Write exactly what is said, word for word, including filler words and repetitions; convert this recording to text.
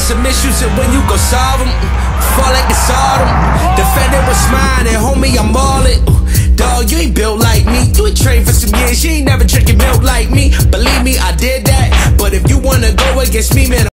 some issues, and when you go solve them, fall like it's autumn. Defending what's mine, and homie, I'm all it. Dog, you ain't built like me. You ain't trained for some years, you ain't never drinking milk like me. Believe me, I did that. But if you wanna go against me, man,